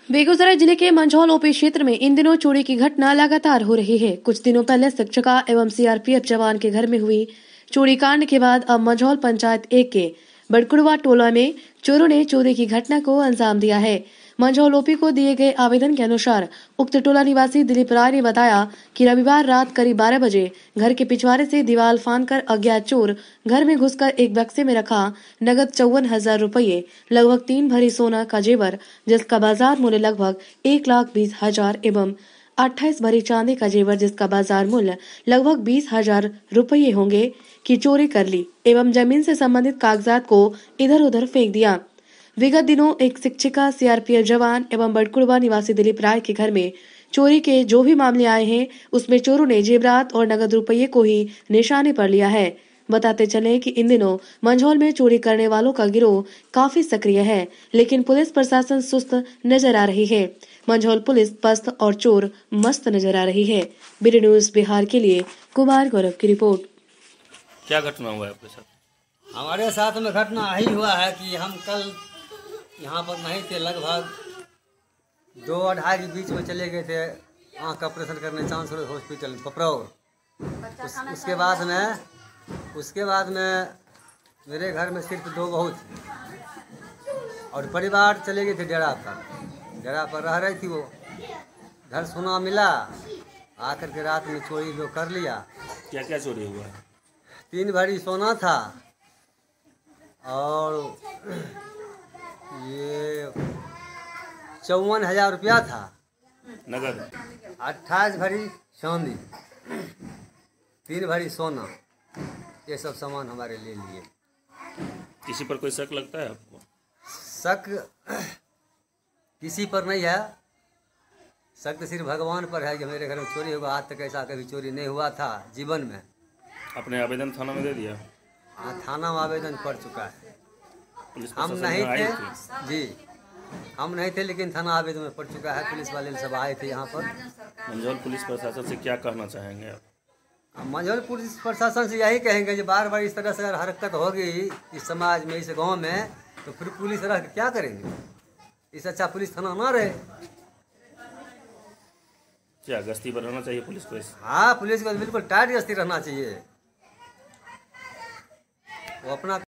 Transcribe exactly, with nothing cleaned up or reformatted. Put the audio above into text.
बेगूसराय जिले के मंझौल ओपी क्षेत्र में इन दिनों चोरी की घटना लगातार हो रही है। कुछ दिनों पहले शिक्षिका एवं सीआरपीएफ जवान के घर में हुई चोरी कांड के बाद अब मंझौल पंचायत एक के बड़कुड़वा टोला में चोरों ने चोरी की घटना को अंजाम दिया है। मंझौल ओपी को दिए गए आवेदन के अनुसार उक्त टोला निवासी दिलीप राय ने बताया कि रविवार रात करीब बारह बजे घर के पिछवाड़े से दीवार फांदकर अज्ञात चोर घर में घुसकर एक बक्से में रखा नगद चौवन हजार रुपये, लगभग तीन भरी सोना का जेवर जिसका बाजार मूल्य लगभग एक लाख बीस हजार एवं अट्ठाईस भरी चांदी का जेवर जिसका बाजार मूल्य लगभग बीस हजार रुपये होंगे की चोरी कर ली एवं जमीन से संबंधित कागजात को इधर उधर फेंक दिया। विगत दिनों एक शिक्षिका, सीआरपीएफ जवान एवं बड़कुड़वा निवासी दिलीप राय के घर में चोरी के जो भी मामले आए हैं उसमें चोरों ने जेवरात और नगद रुपये को ही निशाने पर लिया है। बताते चले कि इन दिनों मंझौल में चोरी करने वालों का गिरोह काफी सक्रिय है, लेकिन पुलिस प्रशासन सुस्त नजर आ रही है। मंझौल पुलिस पस्त और चोर मस्त नजर आ रही है। बीडी न्यूज बिहार के लिए कुमार गौरव की रिपोर्ट। क्या घटना हुआ है आपके साथ? हमारे साथ में घटना यही हुआ है कि हम कल यहाँ पर नहीं थे, लगभग दो अढ़ाई के बीच में चले गए थे आँख का ऑपरेशन करने चांसर हॉस्पिटल पपरौर। उस, उसके बाद में उसके बाद में मेरे घर में सिर्फ दो बहू थी और परिवार चले गए थे डेरा पर। डेरा पर रह रही थी वो, घर सोना मिला, आकर के रात में चोरी जो कर लिया। क्या क्या चोरी हुआ है? तीन भरी सोना था और ये चौवन हजार रुपया था नगद, अट्ठाईस भरी चांदी, तीन भरी सोना, ये सब सामान हमारे ले लिए। किसी पर कोई शक लगता है आपको? शक किसी पर नहीं है, शक तो सिर्फ भगवान पर है कि मेरे घर में चोरी होगा। आज तक ऐसा कभी चोरी नहीं हुआ था जीवन में। अपने आवेदन थाना में दे दिया? हाँ, थाना में आवेदन पड़ चुका है। पुलिस हम प्रशासन नहीं आई थे थी? जी, हम नहीं थे, लेकिन थाना आवेदन में पड़ चुका है। पुलिस वाले सब आए थे यहाँ पर। मंझौल पुलिस प्रशासन से क्या कहना चाहेंगे आप? मंझौल पुलिस प्रशासन से यही कहेंगे कि बार बार इस तरह से अगर हरकत होगी इस समाज में, इस गांव में, तो फिर पुलिस रह के क्या करेंगे? इससे अच्छा पुलिस थाना ना रहे। क्या गश्ती पर रहना चाहिए पुलिस को? हाँ, पुलिस को बिल्कुल टाइट गश्ती रहना चाहिए। वो अपना